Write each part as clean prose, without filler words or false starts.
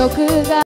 曲が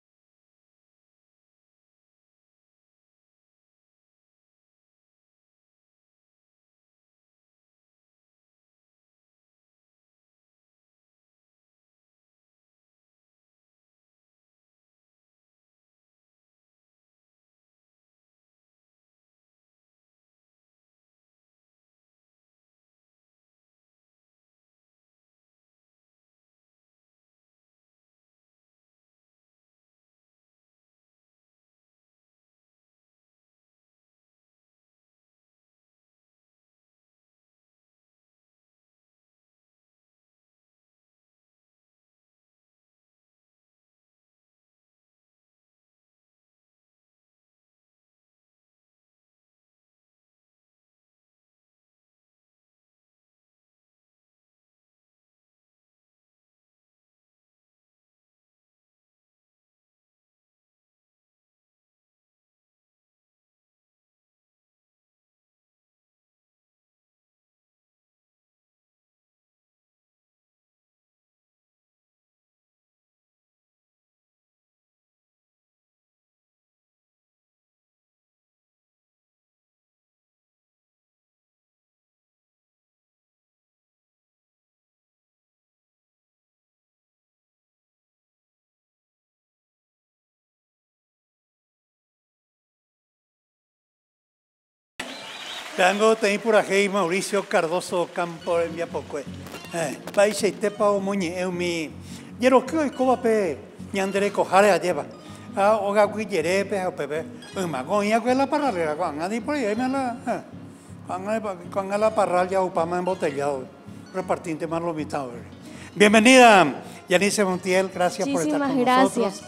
Tango tem por aqui Mauricio Cardoso Campo en Viapoque. Paise tepa o muñe mi yero que coba pe ñandere cojare a lleva. Oga guillere pe o pepe. Ma goña que la parralera con adi por ahí me la con la parralla upama embotellado. Repartinte más lo mitad. Bienvenida Yanice Montiel, gracias por estar con nosotros.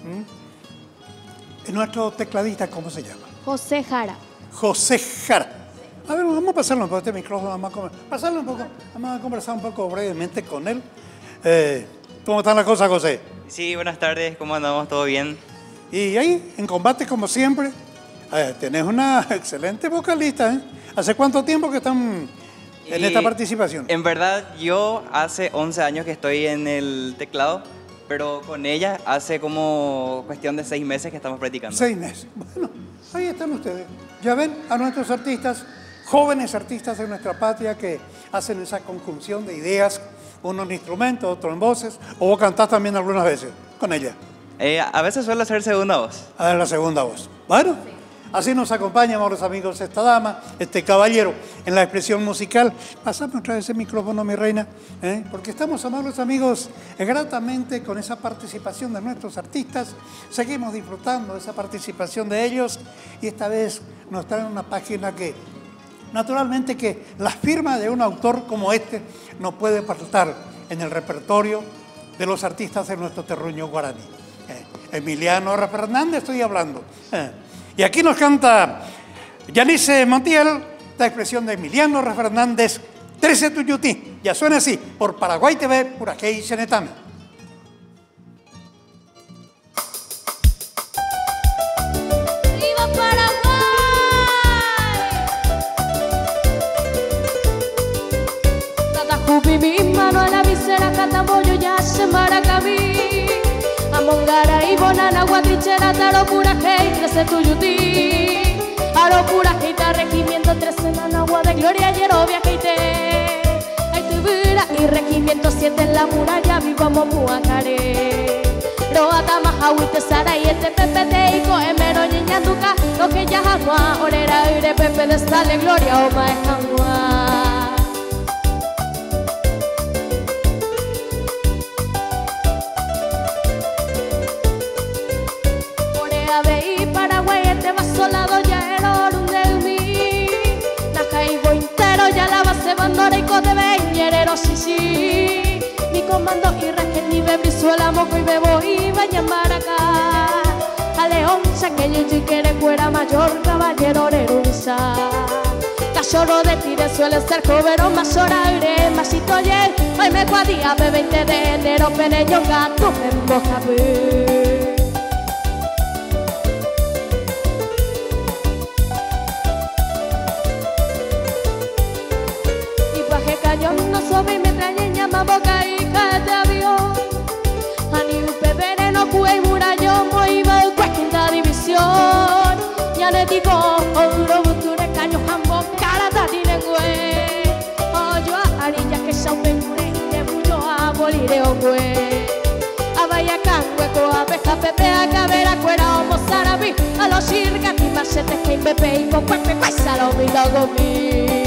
Nuestro tecladista, ¿cómo se llama? José Jara. José Jara. A ver, vamos a pasarlo un poco este micrófono, vamos a conversar un poco brevemente con él. ¿Cómo están las cosas, José? Sí, buenas tardes, ¿cómo andamos? ¿Todo bien? Y ahí, en combate como siempre, tenés una excelente vocalista, ¿eh? ¿Hace cuánto tiempo que están en esta participación? En verdad, yo hace 11 años que estoy en el teclado, pero con ella hace como cuestión de 6 meses que estamos practicando. 6 meses. Bueno, ahí están ustedes. Ya ven a nuestros artistas, jóvenes artistas de nuestra patria que hacen esa conjunción de ideas, uno en instrumentos, otro en voces, o vos cantás también algunas veces con ella. A veces suelo hacer segunda voz. A ver, la segunda voz. Bueno, así nos acompaña, amables amigos, esta dama, este caballero en la expresión musical. Pásame otra vez el micrófono, mi reina, porque estamos, amables amigos, gratamente con esa participación de nuestros artistas. Seguimos disfrutando de esa participación de ellos y esta vez nos traen una página que, naturalmente, que la firma de un autor como este no puede faltar en el repertorio de los artistas de nuestro terruño guaraní. Emiliano Fernández estoy hablando. Y aquí nos canta Yanice Montiel, la expresión de Emiliano Fernández, 13 Tuyutí. Ya suena así, por Paraguay TV, por aquí Cenetame. ¡Viva Paraguay! Tatajupi, mi mano a la visera, catabollo, ya se maracabí. Amongara y bonana, guatrichera, taro pura hey, 13 Tuyutí. Aro pura heita, regimiento 13 nanagua de gloria, yerovia heite. Ay tubura y regimiento 7 en la muralla, vivo momuacare. Roata mahahuite sara y este pepe de ico, emero ñeñanduca, lo que ya jamua, orera ire pepe de sale gloria, o maejangua. Solado ya el orun del mi Nakaibo entero ya la base bandora y cote beñerero sí mi comando y raquel ni bebrizuela moco y bebo y baña maracá a león saqueño y quiere fuera mayor caballero nerunza cachorro de tire suele ser cobero más horaire más itoye hoy me cuadía 20 de enero peneño gato en boca yo no soy me trae llama boca y te avión. Ani un pebere no Puey Murayo, Moiba, quinta división. Ya le digo, Oro, Buture, Caño, Jambo, Carata, Dinengüe. Oyo, Arilla, que Shaupe, Mure, de Mucho, Abolire, Ogüe. Abaya, Cangueco, Abeja, Pepe, Acabera, Cuera, Homo, Sarabi, a los Shirga, Timachete, que Pepe, y con Pepe, Paisalo, mi logo, mi.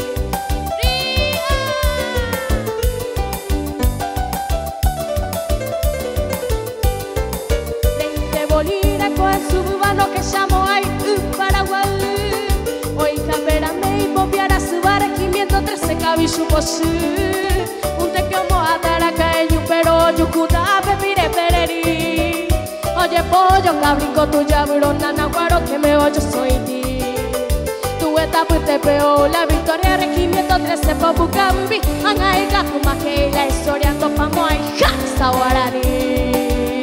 Subano que llamo ay Paraguay. Hoy camera me y popiara su bar 513 cabillo posú. Un te como a Taracaño pero yucuta pepire pereri. Oye pollo cabrinco tu llavero nanaguaro que me oyo soy ti. Tu etapa te peo la victoria regimiento 13 papucambi. Angaiga kuma que la historia topamo ay ja sawarari.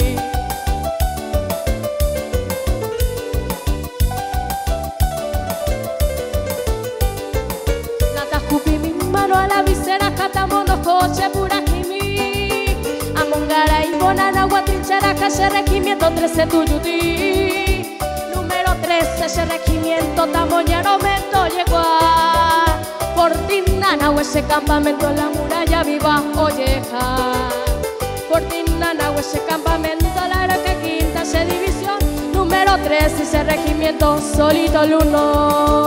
A la visera, catamono, coche, pura kimi. Amongara y bonana, guatrinchera, calle, regimiento 13, tuyuti. Número 13, ese regimiento, tamoñero, mento, llegó a Fortinana, o ese campamento, la muralla viva, olleja. Fortinana, o ese campamento, la era que quinta, se división. Número 13, ese regimiento, solito el uno.